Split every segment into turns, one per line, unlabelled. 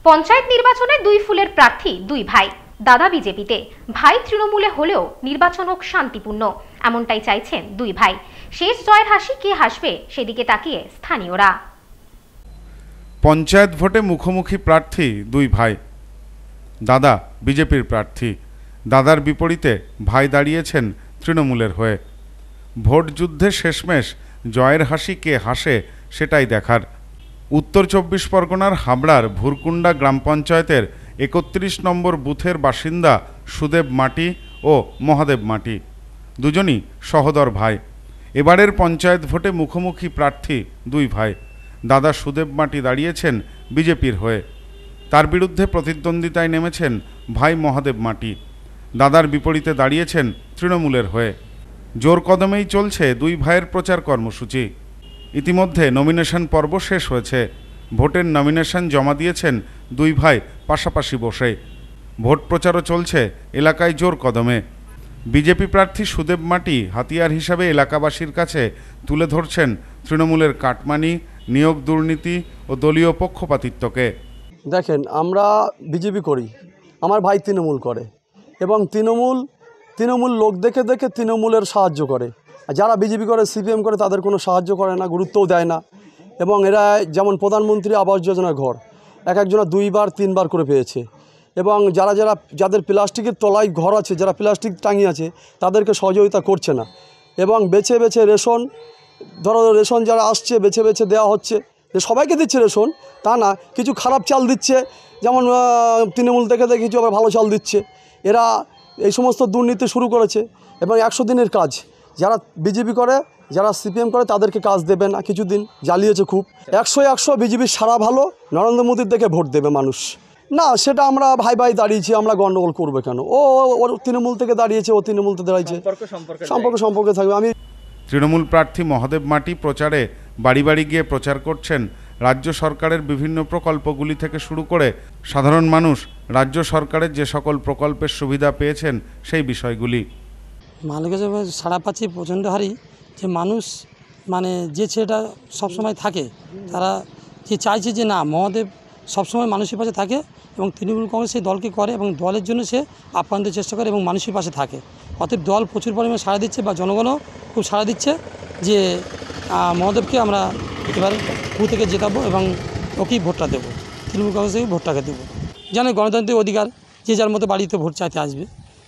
পঞ্চায়েত নির্বাচনে দুই ফুলের প্রার্থী দুই ভাই। দাদা বিজেপিতে, ভাই তৃণমূলে হলেও নির্বাচন হোক শান্তিপূর্ণ, এমনটাই চাইছেন দুই ভাই। শেষ জয়ের হাসি কে হাসবে সেদিকে তাকিয়ে স্থানীয়রা।
পঞ্চায়েত ভোটে মুখোমুখি প্রার্থী দুই ভাই। দাদা বিজেপির প্রার্থী, দাদার বিপরীতে ভাই দাঁড়িয়েছেন তৃণমূলের হয়ে। ভোট যুদ্ধে শেষমেশ জয়ের হাসি কে হাসে সেটাই দেখার। উত্তর ২৪ পরগনার হাবড়ার ভুরকুন্ডা গ্রাম পঞ্চায়েতের ৩১ নম্বর বুথের বাসিন্দা সুদেব মাটি ও মহাদেব মাটি, দুজনই সহোদর ভাই। এবারের পঞ্চায়েত ভোটে মুখোমুখি প্রার্থী দুই ভাই। দাদা সুদেব মাটি দাঁড়িয়েছেন বিজেপির হয়ে, তার বিরুদ্ধে প্রতিদ্বন্দ্বিতায় নেমেছেন ভাই মহাদেব মাটি। দাদার বিপরীতে দাঁড়িয়েছেন তৃণমূলের হয়ে। জোর কদমেই চলছে দুই ভাইয়ের প্রচার কর্মসূচি। ইতিমধ্যে নমিনেশন পর্ব শেষ হয়েছে। ভোটের নমিনেশন জমা দিয়েছেন দুই ভাই পাশাপাশি বসে। ভোট প্রচারও চলছে এলাকায় জোর কদমে। বিজেপি প্রার্থী সুদেব মাটি হাতিয়ার হিসাবে এলাকাবাসীর কাছে তুলে ধরছেন তৃণমূলের কাটমানি, নিয়োগ দুর্নীতি ও দলীয় পক্ষপাতিত্বকে।
দেখেন, আমরা বিজেপি করি, আমার ভাই তৃণমূল করে, এবং তৃণমূল লোক দেখে দেখে তৃণমূলের সাহায্য করে। যারা বিজেপি করে, সিপিএম করে, তাদের কোনো সাহায্য করে না, গুরুত্বও দেয় না। এবং এরা যেমন প্রধানমন্ত্রী আবাস যোজনার ঘর একজনা 2বার 3বার করে পেয়েছে। এবং যাদের প্লাস্টিকের তলায় ঘর আছে, যারা প্লাস্টিক টাঙিয়ে আছে, তাদেরকে সহযোগিতা করছে না। এবং বেছে বেছে রেশন, ধরো রেশন যারা আসছে বেছে বেছে দেওয়া হচ্ছে, যে সবাইকে দিচ্ছে রেশন তা না, কিছু খারাপ চাল দিচ্ছে, যেমন তৃণমূল থেকে কিছু আবার ভালো চাল দিচ্ছে। এরা এই সমস্ত দুর্নীতি শুরু করেছে। এবং 100 দিনের কাজ যারা বিজেপি করে, যারা সিপিএম করে, তাদেরকে কাজ দেবে না। কিছুদিন জ্বালিয়েছে খুব। 100 বিজেপির সারা ভালো, নরেন্দ্র মোদীর দেখে ভোট দেবে মানুষ। না, সেটা আমরা ভাই ভাই দাঁড়িয়েছি, আমরা গণ্ডগোল করবে কেন? ওর তৃণমূল থেকে দাঁড়িয়েছে, ও তৃণমূল থেকে দাঁড়িয়েছে, সম্পর্কে থাকবে। আমি
তৃণমূল প্রার্থী মহাদেব মাটি প্রচারে বাড়ি বাড়ি গিয়ে প্রচার করছেন রাজ্য সরকারের বিভিন্ন প্রকল্পগুলি থেকে শুরু করে সাধারণ মানুষ রাজ্য সরকারের যে সকল প্রকল্পের সুবিধা পেয়েছেন সেই বিষয়গুলি।
মানুষের কাছে সাড়া পাচ্ছি প্রচণ্ড হারি, যে মানুষ মানে যে ছেলেটা সবসময় থাকে, তারা যে চাইছে যে না, মহাদেব সবসময় মানুষের পাশে থাকে এবং তৃণমূল কংগ্রেস সেই দলকে করে এবং দলের জন্য সে আপ্যায়নের চেষ্টা করে এবং মানুষের পাশে থাকে। অতএব দল প্রচুর পরিমাণে সাড়া দিচ্ছে বা জনগণও খুব সাড়া দিচ্ছে যে মহাদেবকে আমরা এবার বুথ থেকে জেতাবো এবং ওকেই ভোটটা দেবো, তৃণমূল কংগ্রেসকেই ভোটটাকে দেবো। জানে গণতান্ত্রিক অধিকার, যে যার মতো বাড়িতে ভোট চাইতে আসবে।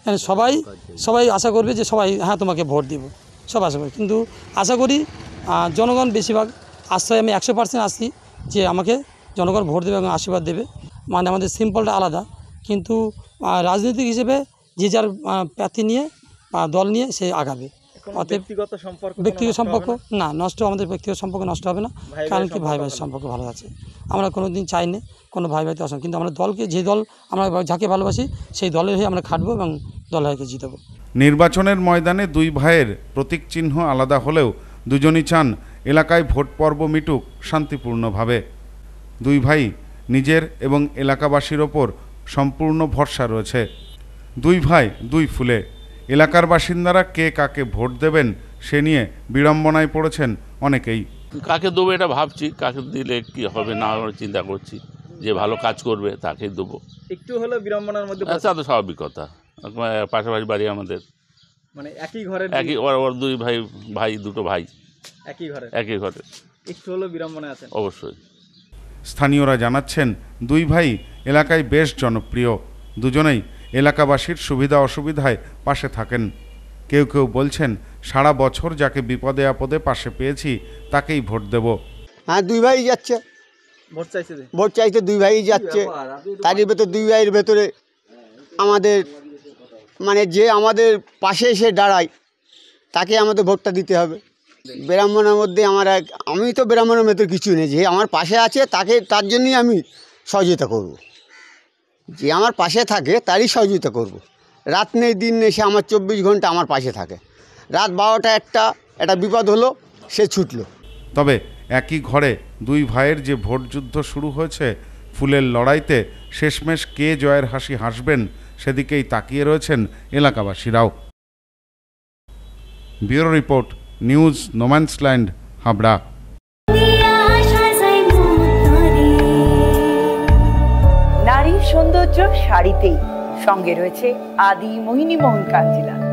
সবাই আশা করবে যে সবাই হ্যাঁ তোমাকে ভোট দেব, সব আশা করি। কিন্তু আশা করি জনগণ বেশিরভাগ আশ্রয়, আমি 100% আসছি যে আমাকে জনগণ ভোট দেবে এবং আশীর্বাদ দেবে। মানে আমাদের সিম্পলটা আলাদা, কিন্তু রাজনৈতিক হিসেবে যে যার প্রার্থী নিয়ে বা দল নিয়ে সে আগাবে। অতএব ব্যক্তিগত সম্পর্ক না নষ্ট, আমাদের ব্যক্তিগত সম্পর্ক নষ্ট হবে না, কারণ কি ভাই ভাইয়ের সম্পর্ক ভালো আছে। আমরা কোনো দিন চাই না কোনো ভাই ভাইতে অসম, কিন্তু আমরা দলকে, যে দল আমরা যাকে ভালোবাসি সেই দলের হয়ে আমরা খাটবো এবং দলকে জিতাবো।
নির্বাচনের ময়দানে দুই ভাইয়ের প্রতীক চিহ্ন আলাদা হলেও দুজনই চান এলাকায় ভোট পর্ব মিটুক শান্তিপূর্ণভাবে। দুই ভাই নিজের এবং এলাকাবাসীর ওপর সম্পূর্ণ ভরসা রয়েছে। দুই ভাই দুই ফুলে। এলাকার বাসিন্দারা কে কাকে ভোট দেবেন সে নিয়ে বিড়ম্বনায় পড়েছেন অনেকেই।
কাকে দেবো এটা ভাবছি, কাকে দিলে কি হবে না চিন্তা করছি, যে ভালো কাজ করবে তাকে দেবো।
একটু হলো বিড়ম্বনার মধ্যে,
তা তো স্বাভাবিক কথা, পাশাপাশি বাড়ি আমাদের,
মানে একই ঘরে,
একই ওর দুই ভাই দুটো ভাই একই ঘরে,
একটু হলো বিড়ম্বনা আছে
অবশ্যই।
স্থানীয়রা জানাচ্ছেন দুই ভাই এলাকায় বেশ জনপ্রিয়। দুজনেই এলাকাবাসীর সুবিধা অসুবিধায় পাশে থাকেন। কেউ কেউ বলছেন সারা বছর যাকে বিপদে আপদে পাশে পেয়েছি তাকেই ভোট দেব।
হ্যাঁ, দুই ভাই যাচ্ছে ভোট চাইতে, দুই ভাই যাচ্ছে। তারই ভেতর দুই ভাইয়ের ভেতরে আমাদের মানে যে আমাদের পাশে এসে দাঁড়ায় তাকে আমাদের ভোটটা দিতে হবে। ব্রাহ্মণের মধ্যে আমি তো ব্রাহ্মণের ভেতর কিছু নেই, যে আমার পাশে আছে তার জন্যই আমি সহযোগিতা করব। যে আমার পাশে থাকে তারই সহযোগিতা করব। রাত নেই দিন নেই, সে আমার 24 ঘন্টা আমার পাশে থাকে। রাত 12টা একটা বিপদ হলো, সে ছুটলো।
তবে একই ঘরে দুই ভাইয়ের যে ভোট যুদ্ধ শুরু হয়েছে, ফুলের লড়াইতে শেষমেশ কে জয়ের হাসি হাসবেন সেদিকেই তাকিয়ে রয়েছেন এলাকাবাসীরাও। Bureau report, news, no man's land, Habra.
সৌন্দর্য শাড়িতেই, সঙ্গে রয়েছে আদি মোহিনী মোহন কাঞ্জিলা।